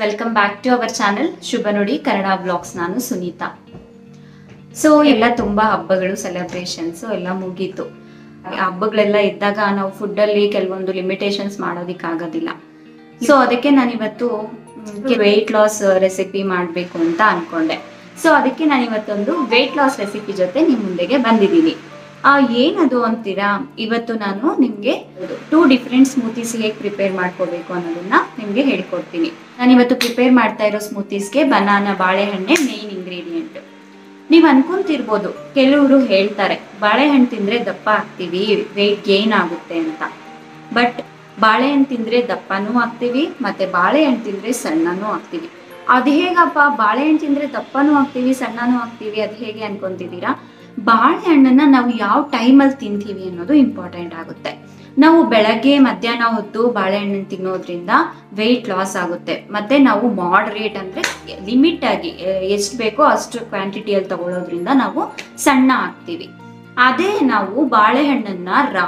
Welcome back to our channel Shubha Nudi Kannada blogs. ನಾನು Sunita. So ಎಲ್ಲ ತುಂಬಾ ಹಬ್ಬಗಳು ಸೆಲೆಬ್ರೇಷನ್ಸ್ ಎಲ್ಲ ಮುಗೀತು. ಹಬ್ಬಗಳೆಲ್ಲ ಇದ್ದಾಗ ನಾವು ಫುಡ್ ಅಲ್ಲಿ ಕೆಲವೊಂದು ಲಿಮಿಟೇಷನ್ಸ್ ಮಾಡೋದಿಕ್ಕಾಗೋದಿಲ್ಲ. ಸೊ ಅದಕ್ಕೆ ನಾನು ಇವತ್ತು ವೆಯ್ಟ್ ಲಾಸ್ ರೆಸಿಪಿ ಮಾಡಬೇಕು ಅಂತ ಅನ್ಕೊಂಡೆ. ಸೊ ಅದಕ್ಕೆ ನಾನು ಇವತ್ತೊಂದು ವೆಯ್ಟ್ ಲಾಸ್ ರೆಸಿಪಿ ಜೊತೆ ನಿಮ್ಮ ಮುಂದೆಗೆ ಬಂದಿದ್ದೀನಿ. ಏನದು ಅಂತೀರಾ, ಇವತ್ತು ನಾನು ನಿಮಗೆ 2 ಡಿಫ್ರೆಂಟ್ ಸ್ಮೂತೀಸ್ ಹೇಗೆ ಪ್ರಿಪೇರ್ ಮಾಡ್ಕೋಬೇಕು ಅನ್ನೋದನ್ನ ನಿಮಗೆ ಹೇಳ್ಕೊಡ್ತೀನಿ. ನಾನು ಇವತ್ತು ಪ್ರಿಪೇರ್ ಮಾಡ್ತಾ ಇರೋ ಸ್ಮೂತೀಸ್ಗೆ ಬನಾನಾ ಬಾಳೆಹಣ್ಣೆ ಮೇನ್ ಇಂಗ್ರೀಡಿಯೆಂಟ್. ನೀವು ಅನ್ಕೊಂತಿರ್ಬೋದು, ಕೆಲವರು ಹೇಳ್ತಾರೆ ಬಾಳೆಹಣ್ಣು ತಿಂದ್ರೆ ದಪ್ಪ ಆಗ್ತೀವಿ, ವೆಯ್ಟ್ ಗೇನ್ ಆಗುತ್ತೆ ಅಂತ. ಬಟ್ ಬಾಳೆಹಣ್ಣು ತಿಂದ್ರೆ ದಪ್ಪನೂ ಆಗ್ತೀವಿ, ಮತ್ತೆ ಬಾಳೆಹಣ್ಣು ತಿಂದ್ರೆ ಸಣ್ಣನೂ ಆಗ್ತೀವಿ. ಅದು ಹೇಗಪ್ಪ, ಬಾಳೆಹಣ್ಣು ತಿಂದ್ರೆ ದಪ್ಪನೂ ಆಗ್ತೀವಿ ಸಣ್ಣನೂ ಆಗ್ತೀವಿ, ಅದು ಹೇಗೆ ಅನ್ಕೊಂತಿದ್ದೀರಾ? ಬಾಳೆಹಣ್ಣನ್ನ ನಾವು ಯಾವ ಟೈಮಲ್ಲಿ ತಿಂತೀವಿ ಅನ್ನೋದು ಇಂಪಾರ್ಟೆಂಟ್ ಆಗುತ್ತೆ. ನಾವು ಬೆಳಗ್ಗೆ ಮಧ್ಯಾಹ್ನ ಹೊತ್ತು ಬಾಳೆಹಣ್ಣನ್ನು ತಿನ್ನೋದ್ರಿಂದ ವೆಯ್ಟ್ ಲಾಸ್ ಆಗುತ್ತೆ. ಮತ್ತೆ ನಾವು ಮಾಡರೇಟ್ ಅಂದ್ರೆ ಲಿಮಿಟ್ ಆಗಿ ಎಷ್ಟು ಬೇಕೋ ಅಷ್ಟು ಕ್ವಾಂಟಿಟಿಯಲ್ಲಿ ತಗೊಳ್ಳೋದ್ರಿಂದ ನಾವು ಸಣ್ಣ ಆಗ್ತೀವಿ. ಅದೇ ನಾವು ಬಾಳೆಹಣ್ಣನ್ನ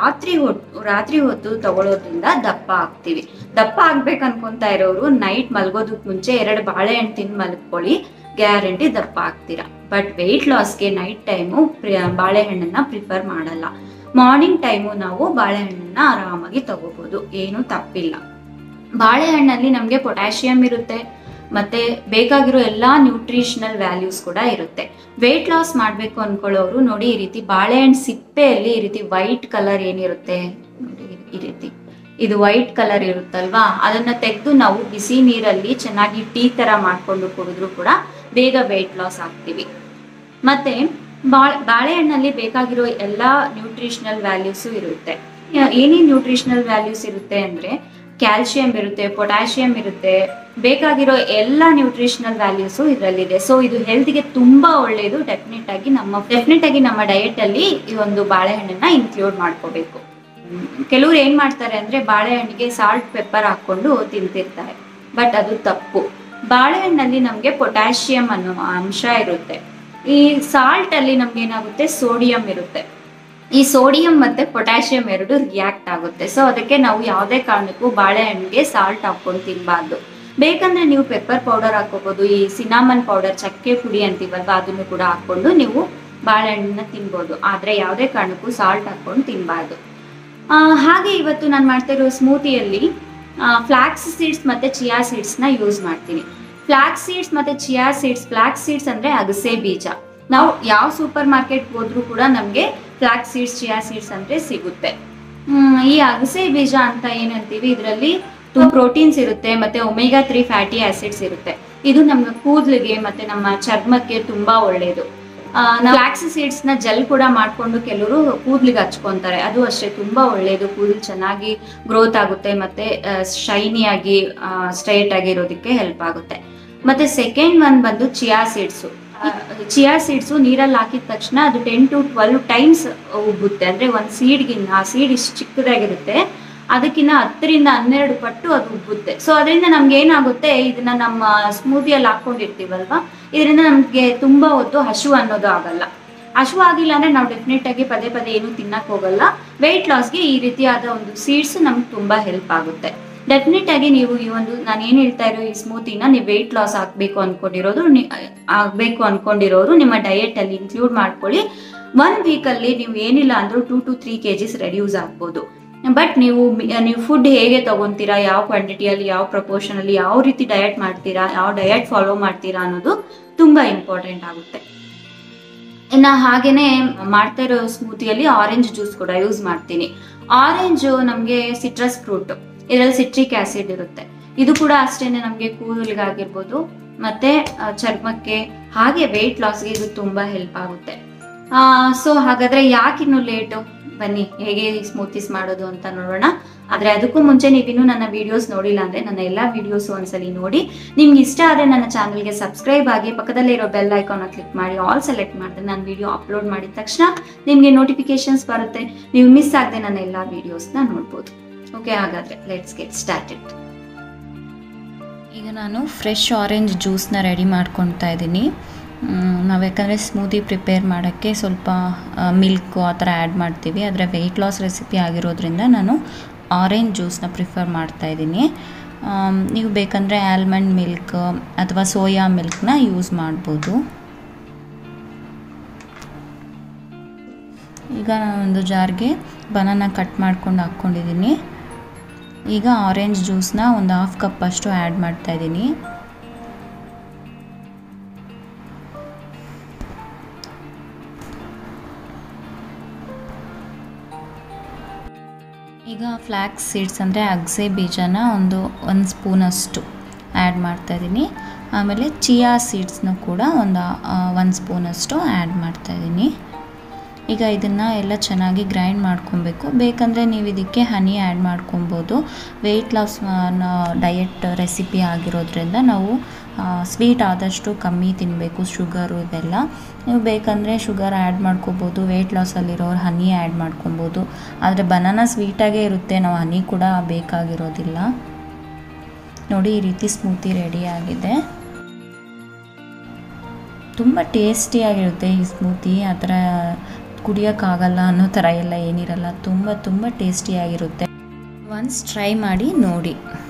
ರಾತ್ರಿ ಹೊತ್ತು ತಗೊಳ್ಳೋದ್ರಿಂದ ದಪ್ಪ ಆಗ್ತೀವಿ. ದಪ್ಪ ಆಗ್ಬೇಕು ಅನ್ಕೊಂತಾ ಇರೋರು ನೈಟ್ ಮಲ್ಗೋದಕ್ಕೆ ಮುಂಚೆ 2 ಬಾಳೆಹಣ್ಣು ತಿಂದು ಮಲ್ಕೊಳ್ಳಿ, ಗ್ಯಾರಂಟಿ ದಪ್ಪ ಆಗ್ತೀರಾ. ಬಟ್ ವೆಯ್ಟ್ ಲಾಸ್ಗೆ ನೈಟ್ ಟೈಮು ಬಾಳೆಹಣ್ಣನ್ನ ಪ್ರಿಫರ್ ಮಾಡಲ್ಲ. ಮಾರ್ನಿಂಗ್ ಟೈಮು ನಾವು ಬಾಳೆಹಣ್ಣನ್ನ ಆರಾಮಾಗಿ ತಗೋಬಹುದು, ಏನು ತಪ್ಪಿಲ್ಲ. ಬಾಳೆಹಣ್ಣಲ್ಲಿ ನಮಗೆ ಪೊಟ್ಯಾಷಿಯಂ ಇರುತ್ತೆ, ಮತ್ತೆ ಬೇಕಾಗಿರೋ ಎಲ್ಲಾ ನ್ಯೂಟ್ರಿಷನಲ್ ವ್ಯಾಲ್ಯೂಸ್ ಕೂಡ ಇರುತ್ತೆ. ವೆಯ್ಟ್ ಲಾಸ್ ಮಾಡಬೇಕು ಅನ್ಕೊಳ್ಳೋರು ನೋಡಿ, ಈ ರೀತಿ ಬಾಳೆಹಣ್ಣು ಸಿಪ್ಪೆಯಲ್ಲಿ ಈ ರೀತಿ ವೈಟ್ ಕಲರ್ ಏನಿರುತ್ತೆ ನೋಡಿ, ಈ ರೀತಿ ಇದು ವೈಟ್ ಕಲರ್ ಇರುತ್ತಲ್ವಾ, ಅದನ್ನ ತೆಗೆದು ನಾವು ಬಿಸಿ ನೀರಲ್ಲಿ ಚೆನ್ನಾಗಿ ಟೀ ತರ ಮಾಡ್ಕೊಂಡು ಕುಡಿದ್ರು ಕೂಡ ಬೇಗ ವೆಯ್ಟ್ ಲಾಸ್ ಆಗ್ತೀವಿ. ಮತ್ತೆ ಬಾಳೆಹಣ್ಣಲ್ಲಿ ಬೇಕಾಗಿರೋ ಎಲ್ಲಾ ನ್ಯೂಟ್ರಿಷನಲ್ ವ್ಯಾಲ್ಯೂಸು ಇರುತ್ತೆ. ಏನೇನು ನ್ಯೂಟ್ರಿಷನಲ್ ವ್ಯಾಲ್ಯೂಸ್ ಇರುತ್ತೆ ಅಂದ್ರೆ ಕ್ಯಾಲ್ಸಿಯಂ ಇರುತ್ತೆ, ಪೊಟ್ಯಾಷಿಯಂ ಇರುತ್ತೆ, ಬೇಕಾಗಿರೋ ಎಲ್ಲ ನ್ಯೂಟ್ರಿಷನಲ್ ವ್ಯಾಲ್ಯೂಸು ಇದರಲ್ಲಿದೆ. ಸೊ ಇದು ಹೆಲ್ತ್ಗೆ ತುಂಬಾ ಒಳ್ಳೆಯದು. ಡೆಫಿನೆಟ್ ಆಗಿ ನಮ್ಮ ಡಯಟ್ ಅಲ್ಲಿ ಈ ಒಂದು ಬಾಳೆಹಣ್ಣನ್ನ ಇನ್ಕ್ಲೂಡ್ ಮಾಡ್ಕೋಬೇಕು. ಕೆಲವ್ರು ಏನ್ ಮಾಡ್ತಾರೆ ಅಂದ್ರೆ ಬಾಳೆಹಣ್ಣಿಗೆ ಸಾಲ್ಟ್ ಪೆಪ್ಪರ್ ಹಾಕೊಂಡು ತಿಂತಿರ್ತಾರೆ, ಬಟ್ ಅದು ತಪ್ಪು. ಬಾಳೆಹಣ್ಣಲ್ಲಿ ನಮ್ಗೆ ಪೊಟ್ಯಾಷಿಯಂ ಅನ್ನೋ ಅಂಶ ಇರುತ್ತೆ. ಈ ಸಾಲ್ಟ್ ಅಲ್ಲಿ ನಮ್ಗೆ ಏನಾಗುತ್ತೆ, ಸೋಡಿಯಂ ಇರುತ್ತೆ. ಈ ಸೋಡಿಯಂ ಮತ್ತೆ ಪೊಟ್ಯಾಷಿಯಂ ಎರಡು ರಿಯಾಕ್ಟ್ ಆಗುತ್ತೆ. ಸೊ ಅದಕ್ಕೆ ನಾವು ಯಾವುದೇ ಕಾರಣಕ್ಕೂ ಬಾಳೆಹಣ್ಣಿಗೆ ಸಾಲ್ಟ್ ಹಾಕೊಂಡು ತಿನ್ಬಾರ್ದು. ಬೇಕಂದ್ರೆ ನೀವು ಪೆಪ್ಪರ್ ಪೌಡರ್ ಹಾಕೋಬಹುದು, ಈ ಸಿನಾಮನ್ ಪೌಡರ್ ಚಕ್ಕೆ ಪುಡಿ ಅಂತೀವಲ್ವಾ, ಅದನ್ನು ಕೂಡ ಹಾಕೊಂಡು ನೀವು ಬಾಳೆಹಣ್ಣನ್ನ ತಿನ್ಬೋದು. ಆದ್ರೆ ಯಾವುದೇ ಕಾರಣಕ್ಕೂ ಸಾಲ್ಟ್ ಹಾಕೊಂಡು ತಿನ್ಬಾರ್ದು. ಹಾಗೆ ಇವತ್ತು ನಾನು ಮಾಡ್ತಾ ಇರೋ ಸ್ಮೂತಿಯಲ್ಲಿ ಫ್ಲಾಕ್ಸ್ ಸೀಡ್ಸ್ ಮತ್ತೆ ಚಿಯಾ ಸೀಡ್ಸ್ ನ ಯೂಸ್ ಮಾಡ್ತೀನಿ. ಫ್ಲಾಕ್ಸ್ ಸೀಡ್ಸ್ ಮತ್ತೆ ಚಿಯಾ ಸೀಡ್ಸ್, ಫ್ಲಾಕ್ಸ್ ಸೀಡ್ಸ್ ಅಂದ್ರೆ ಅಗಸೆ ಬೀಜ. ನಾವು ಯಾವ ಸೂಪರ್ ಮಾರ್ಕೆಟ್ ಹೋದ್ರೂ ಕೂಡ ನಮ್ಗೆ ಫ್ಲಾಕ್ಸ್ ಸೀಡ್ಸ್ ಚಿಯಾ ಸೀಡ್ಸ್ ಅಂದ್ರೆ ಸಿಗುತ್ತೆ. ಈ ಅಗಸೆ ಬೀಜ ಅಂತ ಏನಂತೀವಿ, ಇದರಲ್ಲಿ ಪ್ರೋಟೀನ್ಸ್ ಇರುತ್ತೆ, ಮತ್ತೆ ಒಮೆಗಾ 3 ಫ್ಯಾಟಿ ಆಸಿಡ್ಸ್ ಇರುತ್ತೆ. ಇದು ನಮ್ಮ ಕೂದಲಿಗೆ ಮತ್ತೆ ನಮ್ಮ ಚರ್ಮಕ್ಕೆ ತುಂಬಾ ಒಳ್ಳೆಯದು. ಫ್ಲಾಕ್ಸ್ ಸೀಡ್ಸ್ ನ ಜೆಲ್ ಕೂಡ ಮಾಡ್ಕೊಂಡು ಕೆಲವರು ಕೂದಲಿಗೆ ಹಚ್ಕೊಂತಾರೆ, ಅದು ಅಷ್ಟೇ ತುಂಬಾ ಒಳ್ಳೆಯದು. ಕೂದಲು ಚೆನ್ನಾಗಿ ಗ್ರೋತ್ ಆಗುತ್ತೆ, ಮತ್ತೆ ಶೈನಿ ಆಗಿ ಸ್ಟ್ರೈಟ್ ಆಗಿ ಇರೋದಕ್ಕೆ ಹೆಲ್ಪ್ ಆಗುತ್ತೆ. ಮತ್ತೆ ಸೆಕೆಂಡ್ ಒನ್ ಬಂದು ಚಿಯಾ ಸೀಡ್ಸು. ಚಿಯಾ ಸೀಡ್ಸು ನೀರಲ್ಲಿ ಹಾಕಿದ ತಕ್ಷಣ ಅದು 10 to 12 ಟೈಮ್ಸ್ ಉಬ್ಬುತ್ತೆ. ಅಂದ್ರೆ ಒಂದು ಸೀಡ್ಗಿನ್ನ, ಆ ಸೀಡ್ ಇಷ್ಟು ಚಿಕ್ಕದಾಗಿರುತ್ತೆ, ಅದಕ್ಕಿಂತ 10 ರಿಂದ 12 ಪಟ್ಟು ಅದು ಉಬ್ಬುತ್ತೆ. ಸೊ ಅದರಿಂದ ನಮ್ಗೆ ಏನಾಗುತ್ತೆ, ಇದನ್ನ ನಮ್ಮ ಸ್ಮೂದಿಯಲ್ಲಿ ಹಾಕೊಂಡಿರ್ತೀವಲ್ವಾ, ಇದರಿಂದ ನಮ್ಗೆ ತುಂಬಾ ಹೊತ್ತು ಹಸಿವು ಅನ್ನೋದು ಆಗಲ್ಲ. ಹಸಿವು ಆಗಿಲ್ಲ ಅಂದ್ರೆ ನಾವು ಡೆಫಿನೆಟ್ ಆಗಿ ಪದೇ ಏನು ತಿನ್ನಕ್ ಹೋಗಲ್ಲ. ವೆಯ್ಟ್ ಲಾಸ್ಗೆ ಈ ರೀತಿಯಾದ ಒಂದು ಸೀಡ್ಸ್ ನಮ್ಗೆ ತುಂಬಾ ಹೆಲ್ಪ್ ಆಗುತ್ತೆ. ಡೆಫಿನೆಟ್ ಆಗಿ ನೀವು ಈ ಒಂದು ನಾನು ಏನ್ ಹೇಳ್ತಾ ಇರೋ ಈ ಸ್ಮೂತಿನ ನೀವು ವೆಯ್ಟ್ ಲಾಸ್ ಆಗ್ಬೇಕು ಅನ್ಕೊಂಡಿರೋರು ನಿಮ್ಮ ಡಯಟ್ ಅಲ್ಲಿ ಇನ್ಕ್ಲೂಡ್ ಮಾಡ್ಕೊಳ್ಳಿ. 1 ವೀಕ್ ಅಲ್ಲಿ ನೀವು ಏನಿಲ್ಲ ಅಂದ್ರೂ 2 to 3 kgs ರೆಡ್ಯೂಸ್ ಆಗ್ಬೋದು. ಬಟ್ ನೀವು ಫುಡ್ ಹೇಗೆ ತಗೊಂತೀರಾ, ಯಾವ ಕ್ವಾಂಟಿಟಿಯಲ್ಲಿ, ಯಾವ ಪ್ರಪೋರ್ಷನ್ ಅಲ್ಲಿ, ಯಾವ ರೀತಿ ಡಯಟ್ ಮಾಡ್ತೀರಾ, ಯಾವ ಡಯಟ್ ಫಾಲೋ ಮಾಡ್ತೀರಾ ಅನ್ನೋದು ತುಂಬಾ ಇಂಪಾರ್ಟೆಂಟ್ ಆಗುತ್ತೆ. ಇನ್ನು ಹಾಗೇನೆ ಮಾಡ್ತಾ ಇರೋ ಸ್ಮೂತಿಯಲ್ಲಿ ಆರೆಂಜ್ ಜ್ಯೂಸ್ ಕೂಡ ಯೂಸ್ ಮಾಡ್ತೀನಿ. ಆರೆಂಜ್ ನಮ್ಗೆ ಸಿಟ್ರಸ್ ಫ್ರೂಟ್, ಇದರಲ್ಲಿ ಸಿಟ್ರಿಕ್ ಆಸಿಡ್ ಇರುತ್ತೆ. ಇದು ಕೂಡ ಅಷ್ಟೇನೆ ನಮ್ಗೆ ಕೂದಲಿಗಾಗಿರ್ಬೋದು ಮತ್ತೆ ಚರ್ಮಕ್ಕೆ, ಹಾಗೆ ವೆಯ್ಟ್ ಲಾಸ್ಗೆ ಇದು ತುಂಬಾ ಹೆಲ್ಪ್ ಆಗುತ್ತೆ. ಸೊ ಹಾಗಾದ್ರೆ ಯಾಕಿನ್ನು ಲೇಟು, ಬನ್ನಿ ಹೇಗೆ ಸ್ಮೂತೀಸ್ ಮಾಡೋದು ಅಂತ ನೋಡೋಣ. ಆದ್ರೆ ಅದಕ್ಕೂ ಮುಂಚೆ ನೀವಿನ್ನೂ ನನ್ನ ವಿಡಿಯೋಸ್ ನೋಡಿಲ್ಲ ಅಂದ್ರೆ ನನ್ನ ಎಲ್ಲಾ ವಿಡಿಯೋಸ್ ಒಂದ್ಸಲಿ ನೋಡಿ. ನಿಮ್ಗೆ ಇಷ್ಟ ಆದ್ರೆ ನನ್ನ ಚಾನಲ್ಗೆ ಸಬ್ಸ್ಕ್ರೈಬ್ ಆಗಿ ಪಕ್ಕದಲ್ಲೇ ಇರೋ ಬೆಲ್ ಐಕಾನ್ ಕ್ಲಿಕ್ ಮಾಡಿ ಆಲ್ ಸೆಲೆಕ್ಟ್ ಮಾಡಿದ್ರೆ ನಾನು ವಿಡಿಯೋ ಅಪ್ಲೋಡ್ ಮಾಡಿದ ತಕ್ಷಣ ನಿಮ್ಗೆ ನೋಟಿಫಿಕೇಶನ್ಸ್ ಬರುತ್ತೆ. ನೀವು ಮಿಸ್ ಆಗದೆ ನನ್ನ ಎಲ್ಲಾ ವಿಡಿಯೋಸ್ನ ನೋಡ್ಬೋದು. ಓಕೆ, ಹಾಗಾದ್ರೆ ಲೆಟ್ಸ್ ಗೆಟ್ ಸ್ಟಾರ್ಟೆಡ್. ಈಗ ನಾನು ಫ್ರೆಶ್ ಆರೆಂಜ್ ಜ್ಯೂಸ್ನ ರೆಡಿ ಮಾಡ್ಕೊತಾ ಇದ್ದೀನಿ. ನಾವು ಯಾಕಂದರೆ ಸ್ಮೂದಿ ಪ್ರಿಪೇರ್ ಮಾಡೋಕ್ಕೆ ಸ್ವಲ್ಪ ಮಿಲ್ಕು ಆ ಥರ ಆ್ಯಡ್ ಮಾಡ್ತೀವಿ. ಆದರೆ ವೆಯ್ಟ್ ಲಾಸ್ ರೆಸಿಪಿ ಆಗಿರೋದ್ರಿಂದ ನಾನು ಆರೆಂಜ್ ಜ್ಯೂಸ್ನ ಪ್ರಿಫರ್ ಮಾಡ್ತಾಯಿದ್ದೀನಿ. ನೀವು ಬೇಕಂದರೆ ಆಲ್ಮಂಡ್ ಮಿಲ್ಕ್ ಅಥವಾ ಸೋಯಾ ಮಿಲ್ಕ್ನ ಯೂಸ್ ಮಾಡ್ಬೋದು. ಈಗ ನಾನೊಂದು ಜಾರ್ಗೆ ಬನಾನಾ ಕಟ್ ಮಾಡ್ಕೊಂಡು ಹಾಕ್ಕೊಂಡಿದ್ದೀನಿ. ಈಗ ಆರೆಂಜ್ ಜ್ಯೂಸ್ನ ಒಂದು 1/2 ಕಪ್ ಅಷ್ಟು ಆ್ಯಡ್ ಮಾಡ್ತಾಯಿದ್ದೀನಿ. ಈಗ ಫ್ಲ್ಯಾಕ್ಸ್ ಸೀಡ್ಸ್ ಅಂದರೆ ಅಗಸೆ ಬೀಜನ ಒಂದು ಸ್ಪೂನಷ್ಟು ಆ್ಯಡ್ ಮಾಡ್ತಾಯಿದ್ದೀನಿ. ಆಮೇಲೆ ಚಿಯಾ ಸೀಡ್ಸ್ನ ಕೂಡ ಒಂದು 1 ಸ್ಪೂನಷ್ಟು ಆ್ಯಡ್ ಮಾಡ್ತಾಯಿದ್ದೀನಿ. ಈಗ ಇದನ್ನು ಎಲ್ಲ ಚೆನ್ನಾಗಿ ಗ್ರೈಂಡ್ ಮಾಡ್ಕೊಬೇಕು. ಬೇಕಂದರೆ ನೀವು ಇದಕ್ಕೆ ಹನಿ ಆ್ಯಡ್ ಮಾಡ್ಕೊಬೋದು. ವೆಯ್ಟ್ ಲಾಸ್ ಡಯಟ್ ರೆಸಿಪಿ ಆಗಿರೋದ್ರಿಂದ ನಾವು ಸ್ವೀಟ್ ಆದಷ್ಟು ಕಮ್ಮಿ ತಿನ್ನಬೇಕು, ಶುಗರು ಇದೆಲ್ಲ. ನೀವು ಬೇಕಂದರೆ ಶುಗರ್ ಆ್ಯಡ್ ಮಾಡ್ಕೊಬೋದು, ವೆಯ್ಟ್ ಲಾಸಲ್ಲಿರೋರು ಹನಿ ಆ್ಯಡ್ ಮಾಡ್ಕೊಬೋದು. ಆದರೆ ಬನಾನಾ ಸ್ವೀಟಾಗೇ ಇರುತ್ತೆ, ನಾವು ಹನಿ ಕೂಡ ಬೇಕಾಗಿರೋದಿಲ್ಲ. ನೋಡಿ, ಈ ರೀತಿ ಸ್ಮೂತಿ ರೆಡಿ ಆಗಿದೆ. ತುಂಬ ಟೇಸ್ಟಿಯಾಗಿರುತ್ತೆ ಈ ಸ್ಮೂತಿ. ಆ ಥರ ಕುಡಿಯೋಕ್ಕಾಗಲ್ಲ ಅನ್ನೋ ಥರ ಎಲ್ಲ ಏನಿರಲ್ಲ, ತುಂಬ ಟೇಸ್ಟಿಯಾಗಿರುತ್ತೆ. ಒನ್ಸ್ ಟ್ರೈ ಮಾಡಿ ನೋಡಿ.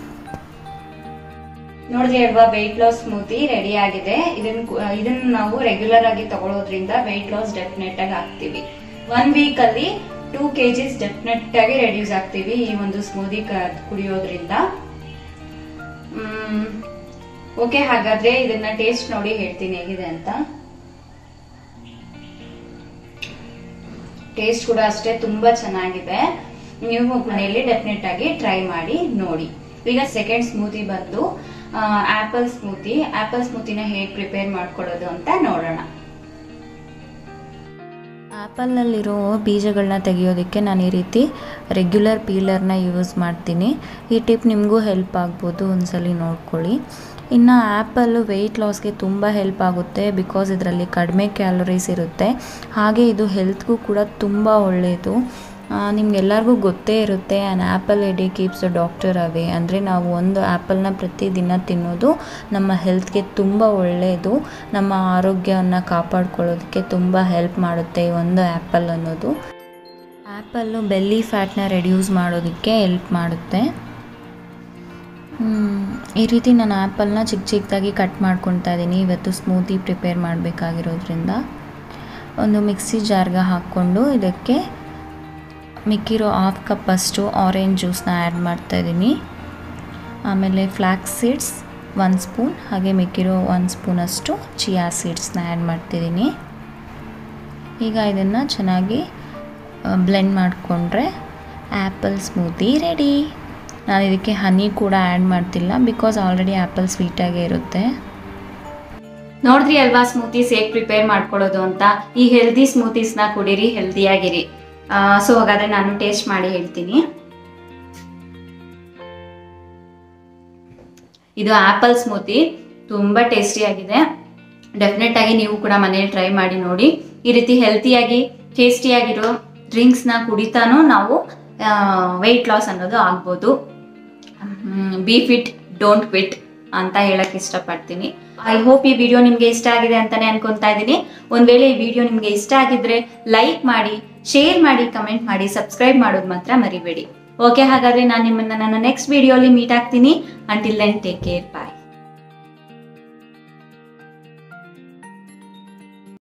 ನೋಡಿದ್ರಿ ಅಲ್ವಾ, ವೆಯ್ಟ್ ಲಾಸ್ ಸ್ಮೂತಿ ರೆಡಿ ಆಗಿದೆ. ಇದನ್ನ ನಾವು ರೆಗ್ಯುಲರ್ ಆಗಿ ತಗೊಳ್ಳೋದ್ರಿಂದ ವೆಯ್ಟ್ ಲಾಸ್ ಡೆಫಿನೆಟ್ ಆಗಿ ಆಗ್ತೀವಿ. 1 ವೀಕ್ ಅಲ್ಲಿ 2 kgs ಡೆಫಿನೆಟ್ ಆಗಿ ರೆಡ್ಯೂಸ್ ಆಗ್ತೀವಿ ಈ ಒಂದು ಸ್ಮೂದಿ ಕುಡಿಯೋದ್ರಿಂದ. ಓಕೆ, ಹಾಗಾದ್ರೆ ಇದನ್ನ ಟೇಸ್ಟ್ ನೋಡಿ ಹೇಳ್ತೀನಿ ಹೇಗಿದೆ ಅಂತ. ಟೇಸ್ಟ್ ಕೂಡ ಅಷ್ಟೇ ತುಂಬಾ ಚೆನ್ನಾಗಿದೆ. ನೀವು ಮನೆಯಲ್ಲಿ ಡೆಫಿನೆಟ್ ಆಗಿ ಟ್ರೈ ಮಾಡಿ ನೋಡಿ. ಈಗ ಸೆಕೆಂಡ್ ಸ್ಮೂತಿ ಬಂದು ಆಪಲ್ ಸ್ಮೂತಿ. ಆಪಲ್ ಸ್ಮೂತಿನ ಹೇಗೆ ಪ್ರಿಪೇರ್ ಮಾಡ್ಕೊಳ್ಳೋದು ಅಂತ ನೋಡೋಣ. ಆ್ಯಪಲ್ನಲ್ಲಿರೋ ಬೀಜಗಳನ್ನ ತೆಗೆಯೋದಕ್ಕೆ ನಾನು ಈ ರೀತಿ ರೆಗ್ಯುಲರ್ ಪೀಲರ್ನ ಯೂಸ್ ಮಾಡ್ತೀನಿ. ಈ ಟಿಪ್ ನಿಮಗೂ ಹೆಲ್ಪ್ ಆಗ್ಬೋದು, ಒಂದ್ಸಲಿ ನೋಡ್ಕೊಳ್ಳಿ. ಇನ್ನು ಆ್ಯಪಲ್ಲು ವೆಯ್ಟ್ ಲಾಸ್ಗೆ ತುಂಬ ಹೆಲ್ಪ್ ಆಗುತ್ತೆ, ಬಿಕಾಸ್ ಇದರಲ್ಲಿ ಕಡಿಮೆ ಕ್ಯಾಲರೀಸ್ ಇರುತ್ತೆ. ಹಾಗೆ ಇದು ಹೆಲ್ತ್ಗೂ ಕೂಡ ತುಂಬ ಒಳ್ಳೆಯದು. ನಿಮ್ಗೆಲ್ಲರಿಗೂ ಗೊತ್ತೇ ಇರುತ್ತೆ, an apple a day keeps the doctor away. ಅಂದರೆ ನಾವು ಒಂದು ಆ್ಯಪಲ್ನ ಪ್ರತಿದಿನ ತಿನ್ನೋದು ನಮ್ಮ ಹೆಲ್ತ್ಗೆ ತುಂಬ ಒಳ್ಳೆಯದು. ನಮ್ಮ ಆರೋಗ್ಯವನ್ನು ಕಾಪಾಡ್ಕೊಳ್ಳೋದಕ್ಕೆ ತುಂಬ ಹೆಲ್ಪ್ ಮಾಡುತ್ತೆ ಈ ಒಂದು ಆ್ಯಪಲ್ ಅನ್ನೋದು. ಆ್ಯಪಲ್ಲು ಬೆಲ್ಲಿ ಫ್ಯಾಟ್ನ ರೆಡ್ಯೂಸ್ ಮಾಡೋದಕ್ಕೆ ಹೆಲ್ಪ್ ಮಾಡುತ್ತೆ. ಈ ರೀತಿ ನಾನು ಆ್ಯಪಲ್ನ ಚಿಕ್ಕದಾಗಿ ಕಟ್ ಮಾಡ್ಕೊತಾ ಇದ್ದೀನಿ. ಇವತ್ತು ಸ್ಮೂತಿ ಪ್ರಿಪೇರ್ ಮಾಡಬೇಕಾಗಿರೋದ್ರಿಂದ ಒಂದು ಮಿಕ್ಸಿ ಜಾರ್ಗೆ ಹಾಕ್ಕೊಂಡು ಇದಕ್ಕೆ ಮಿಕ್ಕಿರೋ 1/2 ಕಪ್ ಅಷ್ಟು ಆರೆಂಜ್ ಜ್ಯೂಸ್ನ ಆ್ಯಡ್ ಮಾಡ್ತಾಯಿದ್ದೀನಿ. ಆಮೇಲೆ ಫ್ಲ್ಯಾಕ್ಸ್ ಸೀಡ್ಸ್ 1 ಸ್ಪೂನ್, ಹಾಗೆ ಮಿಕ್ಕಿರೋ 1 ಸ್ಪೂನಷ್ಟು ಚಿಯಾ ಸೀಡ್ಸ್ನ ಆ್ಯಡ್ ಮಾಡ್ತಿದ್ದೀನಿ. ಈಗ ಇದನ್ನು ಚೆನ್ನಾಗಿ ಬ್ಲೆಂಡ್ ಮಾಡಿಕೊಂಡ್ರೆ ಆ್ಯಪಲ್ ಸ್ಮೂತಿ ರೆಡಿ. ನಾನು ಇದಕ್ಕೆ ಹನಿ ಕೂಡ ಆ್ಯಡ್ ಮಾಡ್ತಿಲ್ಲ, ಬಿಕಾಸ್ ಆಲ್ರೆಡಿ ಆ್ಯಪಲ್ ಸ್ವೀಟಾಗೇ ಇರುತ್ತೆ. ನೋಡಿದ್ರಿ ಅಲ್ವಾ ಸ್ಮೂತೀಸ್ ಹೇಗೆ ಪ್ರಿಪೇರ್ ಮಾಡ್ಕೊಳ್ಳೋದು ಅಂತ. ಈ ಹೆಲ್ದಿ ಸ್ಮೂತೀಸ್ನ ಕುಡೀರಿ, ಹೆಲ್ದಿಯಾಗಿರಿ. ಸೊ ಹಾಗಾದ್ರೆ ನಾನು ಟೇಸ್ಟ್ ಮಾಡಿ ಹೇಳ್ತೀನಿ. ಇದು ಆಪಲ್ ಸ್ಮೂತಿ ತುಂಬಾ ಟೇಸ್ಟಿಯಾಗಿದೆ. ಡೆಫಿನೆಟ್ ಆಗಿ ನೀವು ಕೂಡ ಮನೇಲಿ ಟ್ರೈ ಮಾಡಿ ನೋಡಿ. ಈ ರೀತಿ ಹೆಲ್ತಿಯಾಗಿ ಟೇಸ್ಟಿಯಾಗಿರೋ ಡ್ರಿಂಕ್ಸ್ನ ಕುಡಿತಾನೂ ನಾವು ವೆಯ್ಟ್ ಲಾಸ್ ಅನ್ನೋದು ಆಗ್ಬೋದು. ಬಿ ಫಿಟ್, ಡೋಂಟ್ ಕ್ವಿಟ್ ಅಂತ ಹೇಳಕ್ ಇಷ್ಟಪಡ್ತೀನಿ. ಐ ಹೋಪ್ ಈ ವಿಡಿಯೋ ನಿಮ್ಗೆ ಇಷ್ಟ ಆಗಿದೆ ಅಂತಾನೆ ಅನ್ಕೊಂತಾ ಇದ್ದೀನಿ. ಒಂದ್ ವೇಳೆ ಈ ವಿಡಿಯೋ ನಿಮ್ಗೆ ಇಷ್ಟ ಆಗಿದ್ರೆ ಲೈಕ್ ಮಾಡಿ, ಶೇರ್ ಮಾಡಿ, ಕಮೆಂಟ್ ಮಾಡಿ, ಸಬ್ಸ್ಕ್ರೈಬ್ ಮಾಡೋದು ಮಾತ್ರ ಮರಿಬೇಡಿ. ಓಕೆ, ಹಾಗಾದ್ರೆ ನಾನು ನಿಮ್ಮನ್ನ ನನ್ನ ನೆಕ್ಸ್ಟ್ ವಿಡಿಯೋಲಿ ಮೀಟ್ ಆಗ್ತೀನಿ. ಅಂಟಿಲ್ ದೆನ್ ಟೇಕ್ ಕೇರ್, ಬಾಯ್.